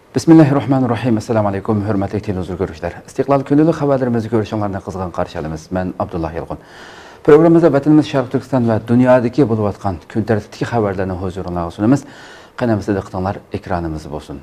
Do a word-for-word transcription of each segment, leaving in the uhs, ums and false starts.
Bismillahirrahmanirrahim. Assalamu alaykum, hurmatli televizor ko'ruvchilar. Istiqlol kunlik xabarlarimizni ko'rishinglarni qizg'in qarshi olamiz. Men Abdullah Yilg'un. Programmamizda vatanimiz Sharq Turkiston va dunyodagi bo'lib o'tgan kun tartibidagi xabarlarni huzuringizga sunamiz. Qanamizda diqqatinglar ekranimiz bo'lsin.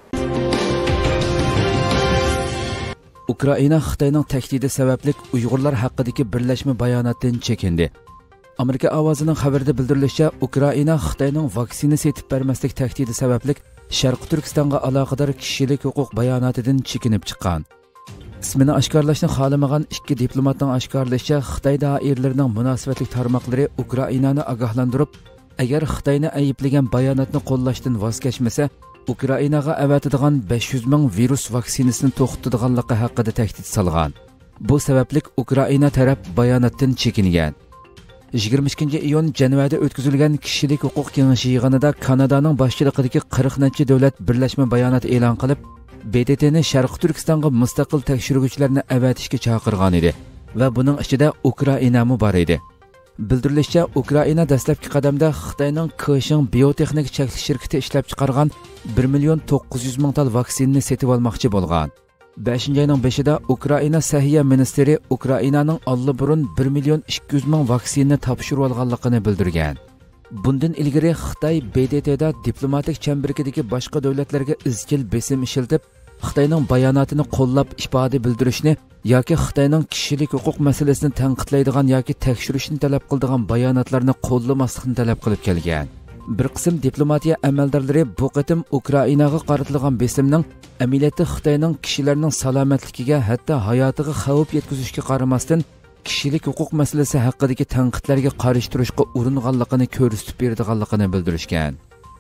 Ukraina Xitoyning tahdidi sababli Uyg'urlar haqidagi birlashma bayonotdan chekindi. Amerika ovozining xabarida bildirilishicha, Ukraina Xitoyning vaksina setib bermaslik tahdidi sababli Sharq Turkistonga aloqador kishilik huquq bayonotidan chekinib chiqqan. Ismini oshkorlashni xohlamagan ikki diplomatning oshkorlashicha, Xitoy doiralarining munosabatli tarmoqlari Ukrainani ogohlantirib, agar Xitoyni ayblagan bayonotni qo'llashdan voz kechmasa, Ukrainaga avatadigan besh yuz ming virus vaksinasini to'xtatadiganligi haqida tahdid solgan. Bu sababli Ukraina taraf bayonotdan chekingan. yigirma ikkinchi iyun Jenevada o'tkazilgan kishilik huquq kengashi yig'inida Kanadaning boshchiligidagi qirq necha davlat birlashma bayonot e'lon qilib, B D T'ni Sharq Turkistonga mustaqil tekshiruvchilarni avatishga chaqirgan edi va buning ichida Ukraina mu bor edi. Bildirilishicha, Ukraina dastlabki qadamda Xitoyning Keishing biotexnik cheklanish shirkati ishlab chiqargan bir million to'qqiz yuz ming tal vaksinani setib olmoqchi bo'lgan. beshinchi ayning beshida Ukraina Sahiyya ministri Ukrainaning allaburun bir million ikki yuz ming vaksinani topshirib olganligini bildirgan. Bundan ilgari Xitoy B D T'da diplomatik chambarikidagi boshqa davlatlarga izchil besim ishiltib, Xitoyning bayonotini qo'llab ifoda bildirishni yoki Xitoyning kishilik huquq masalasini tanqidlaydigan yoki tekshirishni talab qiladigan bayonotlarni qo'llamaslikni talab qilib kelgan. Bir qism diplomatiya amaldorlari bu qatim Ukrainaga qaratilgan besimning amaliyotda Xitoyning kishilarning salomatligiga, hatto hayotiga xavf yetkazishga qaramasdan kishilik huquq masalasi haqidagi tanqidlarga qarshi turishga uringanligini ko'rsatib beradiganligini bildirishgan.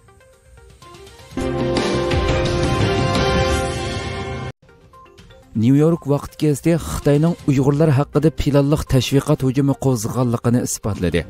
New York vaqt gazeti Xitoyning Uyg'urlar haqida planliq tashviqot hujumi qo'zg'aganligini isbotladi.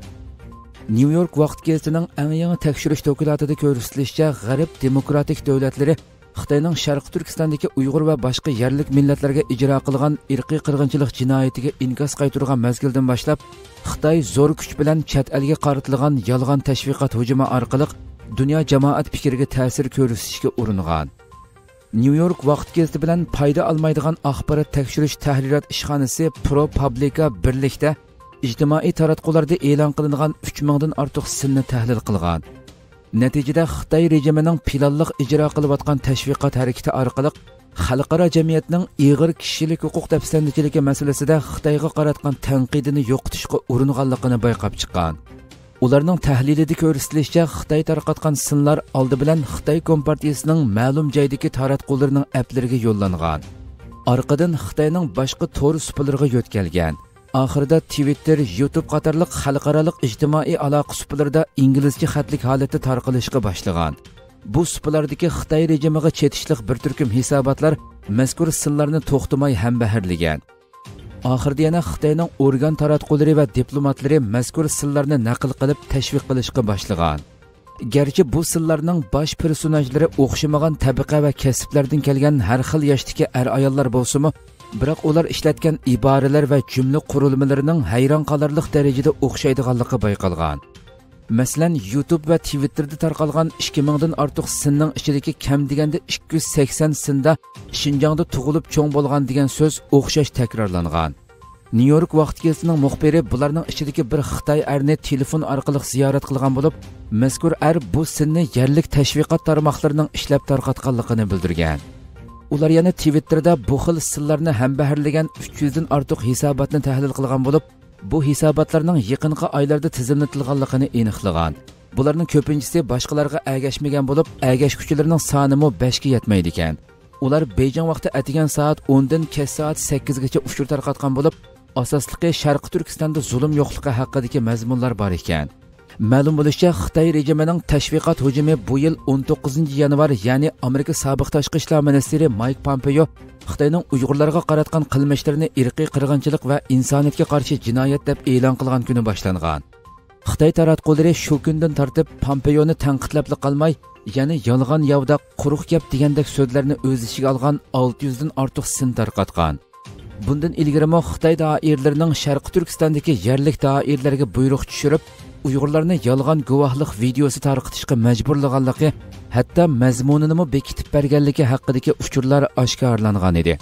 New York vaqt gazetining eng yangi tekshirish dokumentida ko'rsatilishicha, G'arb demokratik davlatlari Xitoyning Sharq Turkistondagi Uyg'ur va boshqa yerlik millatlarga ijro qilgan irqiy qirg'inchilik jinoyatiga inkos qaytargan mezgildan boshlab, Xitoy zo'r kuch bilan chet elga qaratilgan yolg'on tashviqot hujumi orqali dunyo jamoat fikriga ta'sir ko'rsatishga uringan. New York vaqt gazeti bilan foyda olmaydigan axborot tekshirish tahririyat ishxonasi ProPublica birlikda ijtimoiy taratqularda e'lon qilingan uch mingdan ortiq sinni tahlil qilgan. Natijada Xitoy rejimining planliq ijro qilayotgan tashviqot harakati orqali xalqaro jamiyatning ig'ir kishilik huquq tafsirlanchiligi masalasida Xitoyga qaratgan tanqidini yo'qotishga uringanligini bayqab chiqqan. Ularning tahlilida ko'rsatilishicha, Xitoy tarqatgan sinlar oldi bilan Xitoy kompartiyasining ma'lum joydagi taratqularning aplariga yo'llangan. Orqadan Xitoyning boshqa to'r supilariga yo'tkalgan. Oxirida Twitter, YouTube qatorliq xalqaro ijtimoiy aloqa suplarida inglizcha xatlik holatda tarqalishga boshlagan. Bu suplardagi Xitoy rejimiga chetishliq bir turkum hisobotlar mazkur sinlarni to'xtamay ham baharlagan. Oxirida yana Xitoyning organ taratqulari va diplomatlari mazkur sinlarni naql qilib tashviq qilishga boshlagan. Garchi bu sinlarning bosh personajlari o'xshamagan tabaqa va kasblardan kelgan har xil yoshdagi er-ayollar bo'lsa-mu, biroq ular ishlatgan iboralar va jumla qurilmalarining hayron qolarlik darajada o'xshaydiganligi bayqalgan. Masalan, YouTube va Twitterda tarqalgan ikki mingdan ortiq sinning ichidagi kam deganda ikki yuz sakson sinda Xinjiangda tug'ilib cho'ng bo'lgan degan so'z o'xshash takrorlangan. New York vaqt gazetining muxbiri bularning ichidagi bir Xitoy erni telefon orqali ziyorat qilgan bo'lib, mazkur er bu sinni yerlik tashviqot tarmoqlarining ishlab tarqatganligini bildirgan. Ular yana Twitterda bu xil sinlarni ham baharlagan uch yuz dan ortiq hisobotni tahlil qilgan bo'lib, bu hisobotlarning yaqinqi oylarda tizimlatilganligini aniqlagan. Bularning ko'pinchisi boshqalarga agashmagan bo'lib, agashuvchilarning soni mo besh ga yetmaydi ekan. Ular Beijing vaqti atigan soat o'n dan kech soat sakkiz gacha uchur tarqatgan bo'lib, asosligi Sharq Turkistonda zulm yo'qligi haqidagi mazmunlar bor ekan. Ma'lum bo'lishicha, Xitoy rejimining tashviqot hujumi bu yil o'n to'qqizinchi yanvar, ya'ni Amerika sobiq tashqi ishlar ministri Mike Pompeo Xitoyning Uyg'urlarga qaratgan qilmishlarini irqiy qirg'inchilik va insoniyatga qarshi jinoyat deb e'lon qilgan kuni boshlangan. Xitoy taratqullari shu kundan tortib Pompeoni tanqidlab qolmay, ya'ni yolg'on yovda quruq gap degandek so'zlarni o'z ichiga olgan olti yuz dan ortiq sin tarqatgan. Bundan ilgari Xitoy doiralarining Sharq Turkistondagi yerlik doiralarga buyruq tushirib, Uyg'urlarni yolg'on guvohlik videosi tarqatishga majburlaganligi hatto mazmunini bekitib berganligi haqidagi uchurlar oshkorlangan edi.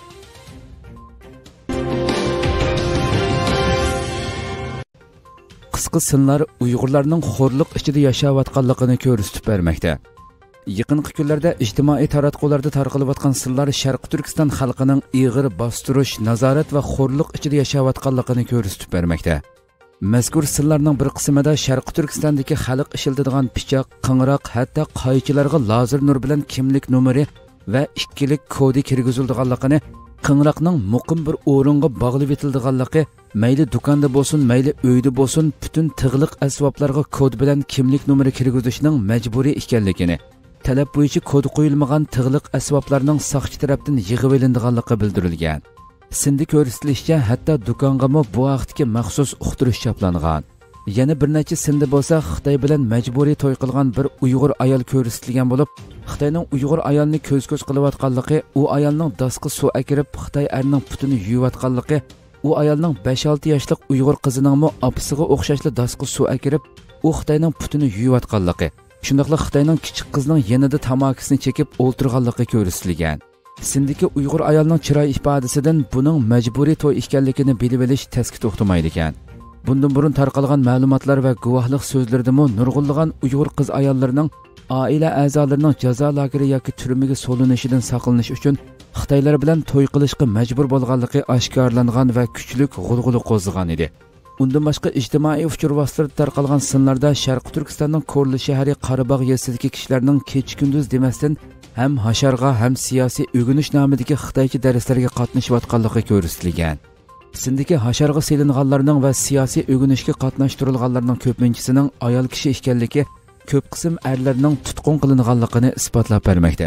Qisqa sinlar Uyg'urlarning xo'rliq ichida yashayotganligini ko'rsatib bermoqda. Yaqinqi kunlarda ijtimoiy taratqularda tarqalayotgan sirlar Sharq Turkiston xalqining ig'ir bostirish, nazorat va xo'rliq ichida yashayotganligini ko'rsatib bermoqda. Mazkur sirlarning bir qismida Sharq Turkistondagi xalq ishlatadigan pichoq, qing'roq, hatto qaychilarga lazer nur bilan kimlik nomeri va ikkilik kodi kirgizilganligini, qing'roqning muqim bir o'ringa bog'lab etilganligi, mayli do'konda bo'lsin, mayli uyda bo'lsin, butun tig'liq asboblarga kod bilan kimlik nomeri kirgizishning majburiy ekanligini, talab bo'yicha kod qo'yilmagan tig'liq asboblarning soqchi tarafdan yig'ib olinganligi bildirilgan. Sindi ko'rsatilishicha, hatto do'kongami bu vaqtga maxsus uqtirish choplangan. Yana bir necha sindi bo'lsa, Xitoy bilan majburiy to'y qilgan bir Uyg'ur ayol ko'rsatilgan bo'lib, Xitoyning Uyg'ur ayolni ko'z-ko'z qilayotganligi, u ayolning dasqi suv akirib Xitoy erining putini yuvayotganligi, u ayolning besh olti yoshli Uyg'ur qizining opasiga o'xshashli dasqi suv akirib, u Xitoyning putini yuvayotganligi, shundaqla Xitoyning kichik qizining yanida tamakisini chekib o'ltirganligi ko'rsatilgan. Sindiki Uyg'ur ayolning chiroy ifodasidan buning majburiy to'y ekanligini bilib olish tasga to'xtamaydi ekan. Bundan burun tarqalgan ma'lumotlar va guvohlik so'zlaridami nurg'unlagan Uyg'ur qiz ayollarining oila a'zolarining jazo lageri yoki turmaga solinishidan saqlanish uchun Xitoylar bilan to'y qilishga majbur bo'lganligi oshkorlangan va kuchlik g'ulg'ula qo'zg'agan edi. Undan boshqa ijtimoiy uchur vositalarida tarqalgan sinlarda Sharq Turkistonning Ko'rli shahri Qorabog' yesidagi kishilarning kecha-kunduz demasdan ham hasharga ham siyosiy o'g'inish nomidagi Xitoycha darslarga qatnashayotganligi ko'rsatilgan. Sindagi hasharga selinganlarning va siyosiy o'g'inishga qatnashtirilganlarning ko'pinchisining ayol kishi ekanligi, ko'p qism erlarning tutqun qilinganligini isbotlab bermoqda.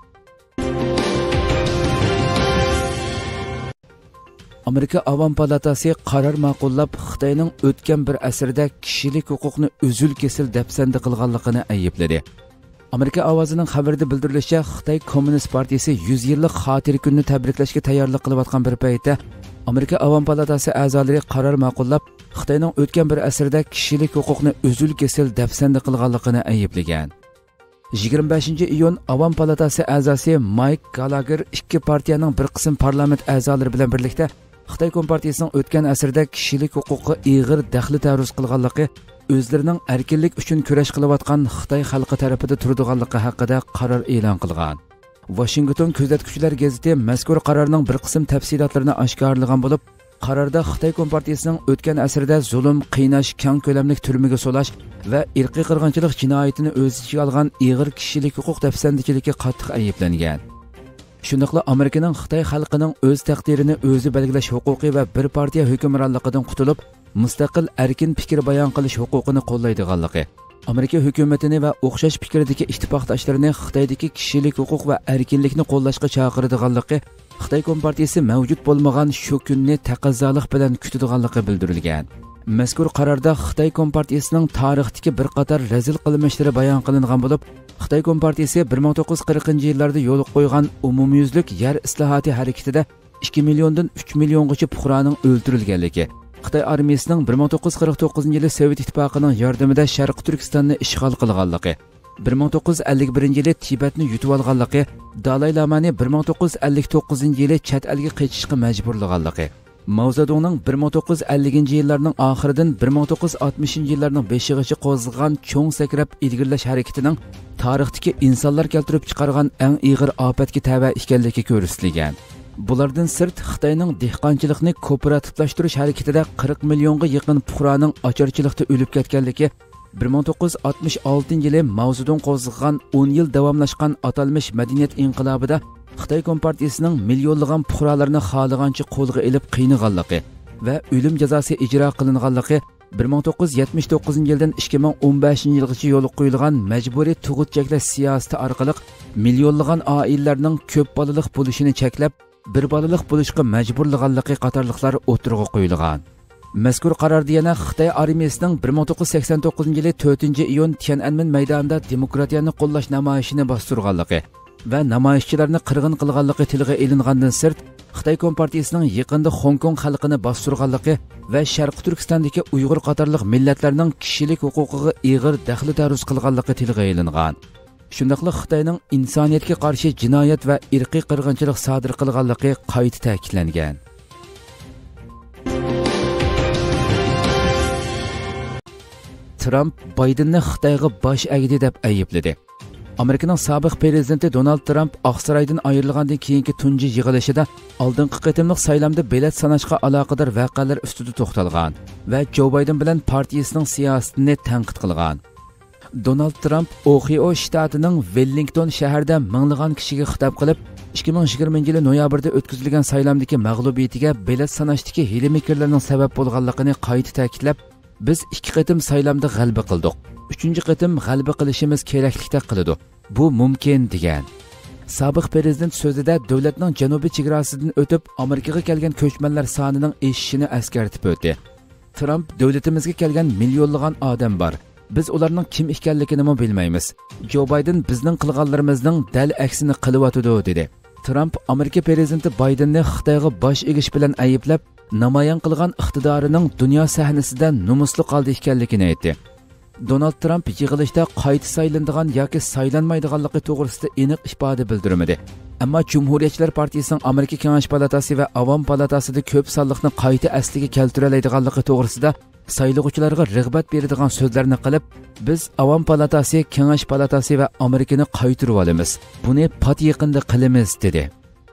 Amerika Avam palatasi qaror ma'qullab, Xitoyning o'tgan bir asrda kishilik huquqni uzul-kesil dafsanda qilganligini aybladi. Amerika ovozining xabarida bildirilishicha, Xitoy Kommunist partiyasi yuz yillik xotira kunini tabriklashga tayyorlik qilayotgan bir paytda Amerika Avam palatasi a'zolari qaror ma'qullab, Xitoyning o'tgan bir asrda kishilik huquqni uzul-kesil dafsanda qilganligini ayblagan. yigirma beshinchi iyun Avam palatasi a'zosi Mike Gallagher ikki partiyaning bir qism parlament a'zolari bilan birlikda Xitoy Kompartiyasining o'tgan asrda kishilik huquqi ig'ir daxli taruz qilganligi, o'zlarining erkinlik uchun kurash qilayotgan Xitoy xalqi tarafida turadiganligi haqida qaror e'lon qilgan. Washington kuzatuvchilar gazeti mazkur qarorning bir qism tafsilotlarini oshkorlagan bo'lib, qarorda Xitoy Kompartiyasining o'tgan asrda zulm, qiynash, keng ko'lamli turmaga solash va irqiy qirg'inchilik jinoyatini o'z ichiga olgan ig'ir kishilik huquq dafsandichiligi qattiq ayblangan. Shundaqla Amerikaning Xitoy xalqining o'z taqdirini o'zi belgilash huquqi va bir partiya hukmronligidan qutulib, mustaqil erkin fikr bayon qilish huquqini qo'llaydiganligi, Amerika hukumatini va o'xshash fikrdagi ittifoqdoshlarini Xitoydagi kishilik huquq va erkinlikni qo'llashga chaqiradiganligi, Xitoy Kompartiyasi mavjud bo'lmagan shu kunni taqozolik bilan kutadiganligi bildirilgan. Mazkur qarorda Xitoy Kompartiyasining tarixdagi bir qator razil qilmishlari bayon qilingan bo'lib, Xitoy Kompartiyasi bir ming to'qqiz yuz qirqinchi yillarda yo'l qo'ygan umumyuzlik yer islohoti harakatida ikki milliondan uch milliongacha fuqaroning o'ldirilganligi, Xitoy armiyasining bir ming to'qqiz yuz qirq to'qqizinchi yili Sovet ittifoqining yordamida Sharq Turkistonni ishg'ol qilganligi, bir ming to'qqiz yuz ellik birinchi yili Tibetni yutib olganligi, Dalay Lamani bir ming to'qqiz yuz ellik to'qqizinchi yili chet elga qaytishga majburlaganligi, Mao Zedongning bir ming to'qqiz yuz elliginchi yillarning oxiridan bir ming to'qqiz yuz oltmishinchi yillarning beshigacha qo'zg'agan cho'ng sakrab ilgirlash harakatining tarixdagi insonlar keltirib chiqargan eng ig'ir ofatga tava ekanligi ko'rsatilgan. Bulardan sirt Xitoyning dehqonchilikni kooperativlashtirish harakatida qirq millionga yaqin fuqaroning ocharchilikda o'lib ketganligi, bir ming to'qqiz yuz oltmish oltinchi yili Mao Zedong qo'zg'agan o'n yil davomlashgan atalmish madaniyat inqilobida Xitoy Kompartiyasining millionlagan fuqarolarni xohlagancha qo'lga olib qiynaganligi va o'lim jazosi ijro qilinganligi, bir ming to'qqiz yuz yetmish to'qqizinchi yildan ikki ming o'n beshinchi yilgacha yo'l qo'yilgan majburiy tug'ut cheklash siyosati orqali millionlagan oilalarning ko'p bolalik bo'lishini cheklab, bir bolalik bo'lishga majburlaganligi qatorliqlar o'tirg'a qo'yilgan. Mazkur qarorda yana Xitoy armiyasining bir ming to'qqiz yuz sakson to'qqizinchi yili to'rtinchi iyun Tiananmen maydonida demokratiyani qo'llash namoyishini bostirganligi va namoyishchilarni qirg'in qilganligi tilga ilingandan sirt, Xitoy Kompartiyasining yaqinda Hong Kong xalqini bostirganligi va Sharq Turkistondagi Uyg'ur qatorliq millatlarning kishilik huquqiga ig'ir daxli taruz qilganligi tilga ilingan. Shundaqla Xitoyning insoniyatga qarshi jinoyat va irqiy qirg'inchilik sodir qilganligi qayta ta'kidlangan. Trump Baydenni Xitoyga bosh egdi deb aybladi. Amerikaning sobiq prezidenti Donald Trump Oqsaroydan ayrilgandan keyingi tunji yig'ilishida oldingi qitimliq saylamda bilet sanashga aloqador voqealar ustida to'xtalgan va Joe Biden bilan partiyasining siyosatini tanqid qilgan. Donald Trump Ohio shtatining Wellington shahrida minglagan kishiga xitob qilib, ikki ming yigirmanchi yil noyabrda o'tkazilgan saylamdagi mag'lubiyatiga bilet sanashdagi hiyla-mikrlarning sabab bo'lganligini qayta ta'kidlab, biz ikki qitim saylamda g'alaba qildik. Uchinchi qitim g'alaba qilishimiz keraklikda qiladi. Bu mumkin degan. Sobiq prezident so'zida davlatning janubiy chegarasidan o'tib Amerikaga kelgan ko'chmanlar sonining o'sishini eskartib o'tdi. Trump davlatimizga kelgan millionlagan odam bor. Biz ularning kim ekanligini ham bilmaymiz. Joe Biden bizning qilganlarimizning dal aksini qilyotdi dedi. Trump Amerika prezidenti Bidenni Xitoyga bosh egish bilan ayblab, namoyon qilgan iqtidorining dunyo sahnasida nomusli qoldi ekanligini aytdi. Donald Trump yig'ilishda qayta saylanadigan yoki saylanmaydiganligi to'g'risida aniq ifoda bildirmadi. Ammo Cumhuriyetchilar partiyasining Amerika Kengash palatasi va Avom palatasida ko'p sonliqni qayta asliga keltira oladiganligi to'g'risida saylovchilarga rag'bat beradigan so'zlarni qilib, biz Avom palatasi, Kengash palatasi va Amerikani qaytirib olamiz. Buni pat yaqinda qilamiz dedi.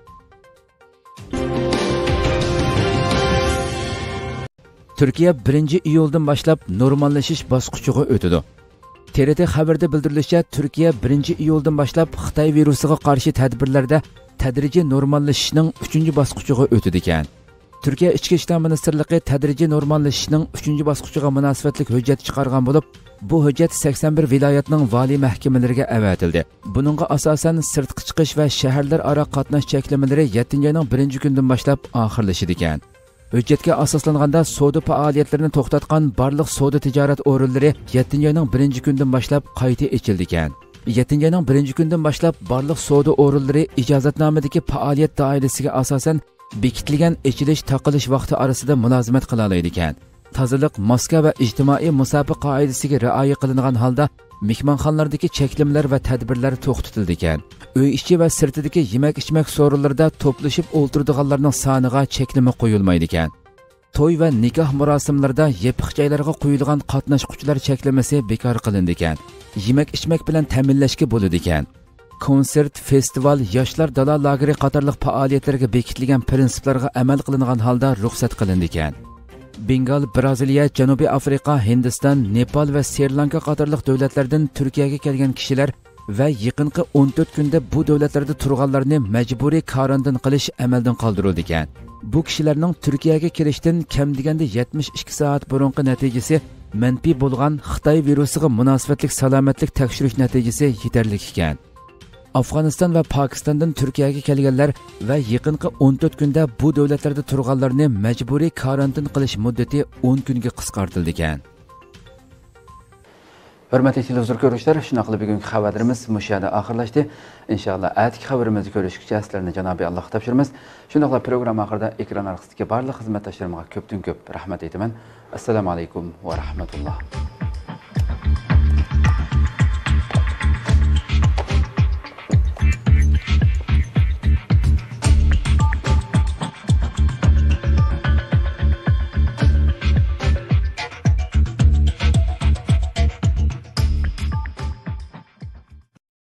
Türkiye birinchi iyuldan boshlab normallashish bosqichiga o'tadi. T R T xabarda bildirilishicha, Türkiye birinchi iyuldan boshlab Xitoy virusiga qarshi tadbirlarda tadrijiy normallashishning uchinchi bosqichiga o'tadi ekan. Türkiye Ichki ishlar ministrligi tadrijiy normallashishning uchinchi bosqichiga munosabatli hujjat chiqargan bo'lib, bu hujjat sakson bir viloyatning valiy mahkamalariga avatildi. Buningga asosan sirtqi chiqish va shaharlar aro qatnash cheklamalari yettinchi oyning birinchi kunidan boshlab oxirlashadi ekan. Hujjatga asoslanganda savdo faoliyatlarini to'xtatgan barliq savdo tijorat o'rinlari yettinchi oyning birinchi kunidan boshlab qayta ochildi ekan. yettinchi oyning birinchi kunidan boshlab barliq savdo o'rinlari ijozatnomadagi faoliyat doirasiga asosan bekitilgan ochilish taqilish vaqti orasida mulozimat qila oladi ekan. Tozalik, maska va ijtimoiy musofa qoidasiga rioya qilingan holda mehmonxonalardagi cheklimlar va tadbirlar to'xtatildi ekan. Uy ichi va sirtidagi yemak-ichmak so'rinlarida to'plashib o'ltiradiganlarning soniga cheklama qo'yilmaydi ekan. To'y va nikoh marosimlarida yepiq joylarga qo'yilgan qatnashuvchilar cheklamasi bekor qilindi ekan. Yemak-ichmak bilan ta'minlashga bo'ladi ekan. Konsert, festival, yoshlar dala lageri qatorliq faoliyatlarga bekitilgan prinsiplarga amal qilingan holda ruxsat qilindi ekan. Bengal, Braziliya, Janubiy Afrika, Hindiston, Nepal va Sri Lanka qatorliq davlatlardan Turkiyaga kelgan kishilar va yaqinqi o'n to'rt kunda bu davlatlarda turganlarni majburiy karantin qilish amaldan qoldirildi ekan. Bu kishilarning Turkiyaga kirishdan kam deganda yetmish ikki soat burungi natijasi manfiy bo'lgan Xitoy virusiga munosabatli salomatlik tekshirish natijasi yetarli ekan. Afg'oniston va Pokistondan Turkiyaga kelganlar va yaqinqi o'n to'rt kunda bu davlatlarda turganlarni majburiy karantin qilish muddati o'n kunga qisqartirildi ekan. Hurmatli televizor ko'ruvchilar, shuna qilib bugungi xabarimiz mushada oxirlashdi. Inshaalloh atki xabarimizni ko'rishgacha sizlarni Janobiy Allohga topshiramiz. Shunday programma oxirida ekran orqasidagi barliq xizmatdoshlarimga ko'pdan ko'p rahmat aytaman. Assalomu alaykum va rahmatulloh.